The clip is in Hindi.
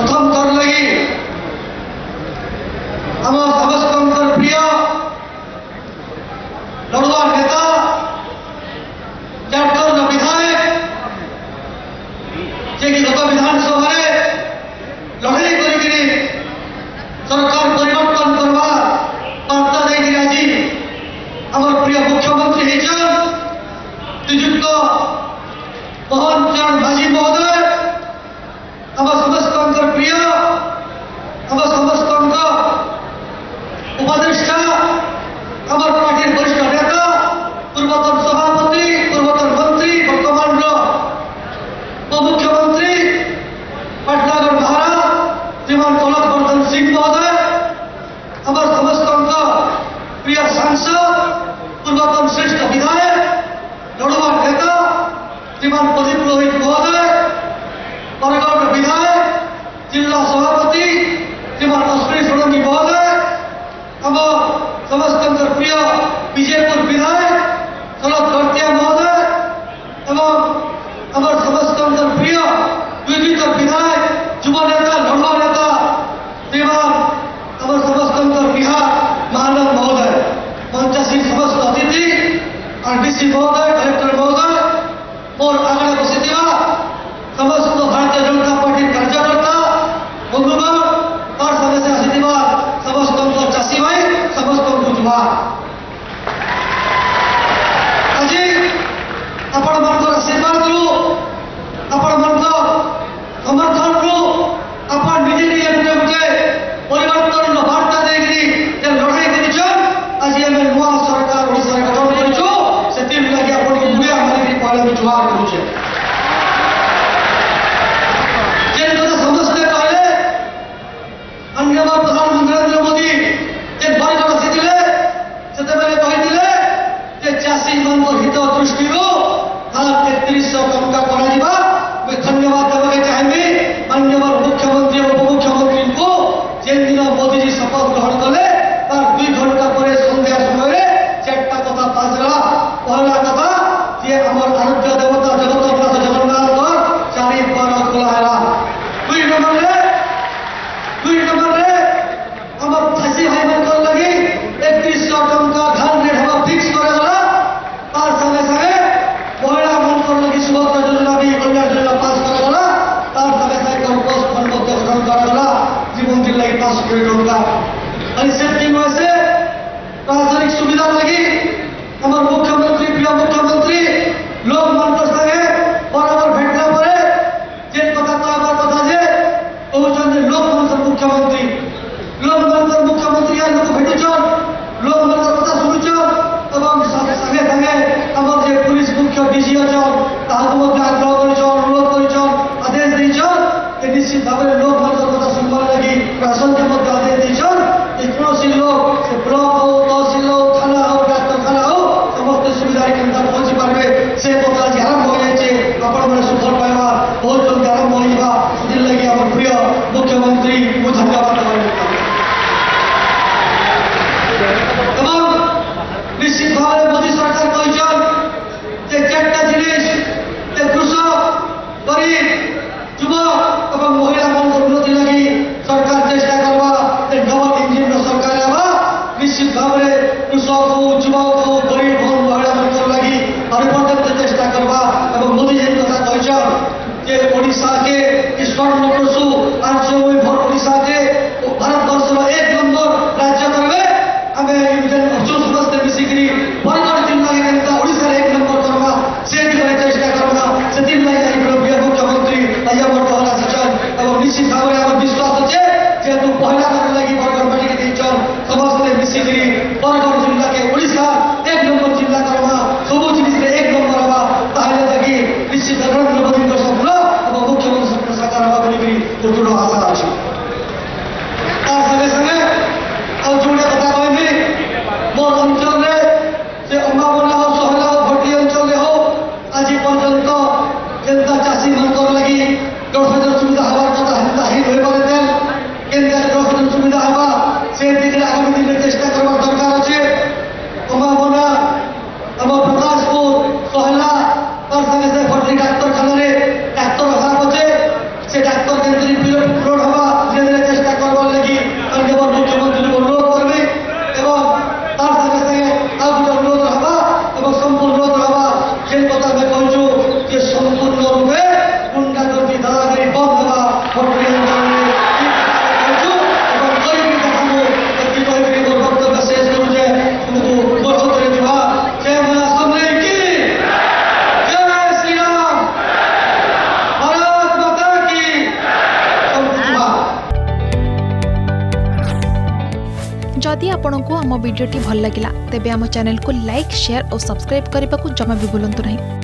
प्रथम कर लगी आम समस्त प्रिय लड़ुआ नेता झारखंड विधायक जे कि गत विधानसभा लड़ाई कर सरकार परिवर्तन करवा बार्ता देकर आज आम प्रिय मुख्यमंत्री श्रीजुक्त मोहन चरण माझी महोदय आम समस्त प्रिय आम समस्त उपदेष्टा आम पार्टी वरिष्ठ नेता पूर्वतन सभापति पूर्वतन मंत्री वर्तमान उपमुख्यमंत्री पाटनागर महाराज श्रीमान कनकवर्धन सिंह महोदय आम समस्त प्रिय सांसद पूर्वतन श्रेष्ठ विधायक लड़ुआ नेता श्रीमान प्रदीप रोहित महोदय बरगढ़ विधायक जिला सभापति श्रीमान अश्विनी षडंगी महोदय आम समस्त प्रिय विजयपुर विधायक शरद गर्तिया महोदय एवं आम समस्त प्रिय विविध विधायक युव नेता लड़ुआ नेता श्रीमान आम समस्त बिहार महानंद महोदय मंचासीन समस्त अतिथि आरडीसी महोदय कलेक्टर महोदय और आगे बसी समस्त भारतीय जनता पार्टी कार्यकर्ता बंधुगण और सदस्य आसीथिबा समस्त चाषी भाई समस्त जुहार आज आपण मानकर आशीर्वाद रु आपण मानकर समर्थन रु आपण निजे निजे गुटे गुटे परिवर्तन वार्ता देकरी जे लड़ाई करिछन आज हम नुआ सरकार ओडिसा रे गठन करिछु सेति लागि आपण के बुढ़िया मारी पहले भी जुहार करूछे जे तो समस्त कहले माननीय प्रधानमंत्री नरेंद्र मोदी जे बरगढ़ आसीथिले सेते बेले कहिथिले जे चाषी मान हित दृष्टि 3300 टंका कराजिबा मैं धन्यवाद देवाके चाहेबी माननीय मुख्यमंत्री और उपमुख्यमंत्री को जेन दिन मोदी जी शपथ ग्रहण कले तार 2 घंटा पर संध्या समय 4टा कथा बाजला पहला कथा जे हमर आराध्य देवता जगतनाथ जगन्नाथ चारि द्वार खोला है 2 नंबर रे हमर चाषी भाई मन लगी 3100 टंका धान रेट हम फिक्स करे गला तार संगे संगे महिला मन लगी सुभद्रा योजना भी कल्याण योजना पास करे गला तार संगे संगे कर्कश फंड मध्य गठन करे गला जीवन दिन लगी 5 कोटी टंका अनि सेफ्टी में से राजनीतिक सुविधा लगी हमार मुख्यमंत्री प्रिय मुख्यमंत्री लोग मन संगे बराबर भेटला परे जे कथा कहबार कथा जे कहउछन जे लोक मन मुख्यमंत्री लोक मन मुख्यमंत्री आ लोक भेटुछन लोक मन कथा सुनुछन एवं संगे संगे हमर जे पुलिस मुख्य डीजी अछन ताहाको मध्य आग्रह करिछन अनुरोध करिछन आदेश दैछन जे निश्चित भाव लोक मन कथा सुनबार लागि प्रशासन के मध्य आदेश दैछन जे कोनोसी लोक से ब्लॉक हो तहसील हो थाना हो डाक्तरखाना हो समस्त सुविधा केन्द्र पहुंची पारबे से कथा जे आरंभ हो जाइछे आपण मन सुफल पाइबा बहुत जल्दी आरंभ होइबा से लागि हमर प्रिय मुख्यमंत्री को धन्यवाद देबाक एवं निश्चित भाव मोदी सरकार कहिछन जे 4टा जिनिस जे कृषक गरीब युवक एवं महिला मन उन्नति लगी सरकार चेष्टा करवा जे डबल इंजिन सरकार आवा निश्चित भाव कृषक हो युवक हो गरीब हो महिला मन लगी परिवर्तन चेष्टा करवा एवं मोदी जी कथा कहिछन जे ओडिशा के स्वर्ण पशु राज्य भर ओडिशा के भारत वर्ष 1 नंबर राज्य करबे हमें समस्त मिसिकी बरगढ़ जिला के ओडिशा 1 नंबर करवा से चेष्टा करवा से मुख्यमंत्री पहला सचन और निश्चित भाव में विश्वास अच्छे जेहतु पहला कर लगी बरगढ़ बाटी समस्त मिसिकी बरगढ़ जिला के ओडिशा 1 नंबर जिला करवा सब जिनिस 1 नंबर हवा ताहले लगी निश्चित नरेंद्र मोदी स्वप्न और मुख्यमंत्री साकार हवा बोली दृढ़ आशा अच्छी तार संगे संगे और जोड़े कथा कहबी मोर अंचल से अम्बाबना हो सहला हो भट्टी अंचल हो आज पर्यंत जनता चाषी मन लगी गठन सुविधा हवार कथा हेन्ता ही हो पारे केन्द्र गठन सुविधा हवा से दिखे आगामी दिन में चेष्टा करवार दरकार अच्छे अम्बाबना आम प्रकाशपुर सहला तार संगे भट्टी डाक्तरखाना डाक्तर अभाव अच्छे से डाक्तर केन्द्र हवा जदि आपंक आम भिडी भल लगा तेब आम चैनल को लाइक शेयर और सब्सक्राइब करने को जमा भी भूलु नहीं।